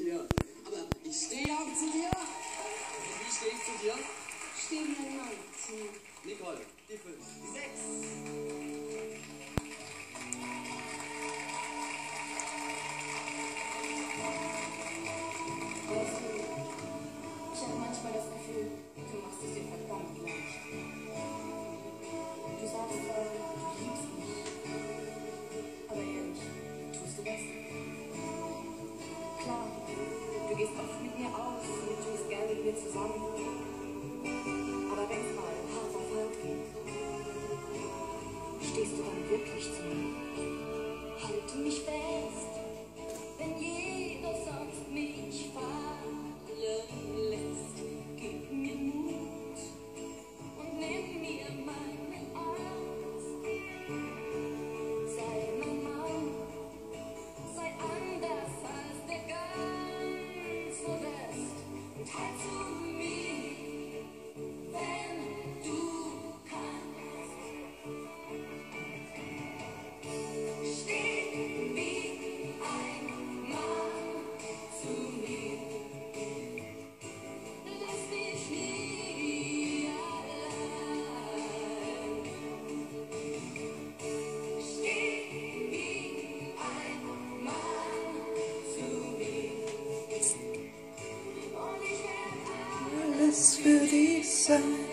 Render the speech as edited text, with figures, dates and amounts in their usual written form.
Ja, aber ich stehe auch zu dir. Wie stehe ich zu dir? Steh mir ein Mann zu mir. Nicole, die 5. Die 6. Weißt du, ich habe manchmal das Gefühl, du machst es dir verdammt leicht. Du sagst zwar, du liebst mich, aber ehrlich, tust du das? Klar, du gehst oft mit mir aus und tust gerne mit mir zusammen. Aber wenn es mal hart auf hart geht, stehst du dann wirklich zu mir? Halte mich fest, wenn jeder sonst mich fallen lässt. Gib mir Mut und nimm mir meine Angst. Sei mein Mann, sei anders als der ganze Rest und halt zu mir, wenn du kannst. Steh wie ein Mann zu mir. Lass mich nie allein. Steh wie ein Mann zu mir. Und ich werde Alles für dich sein.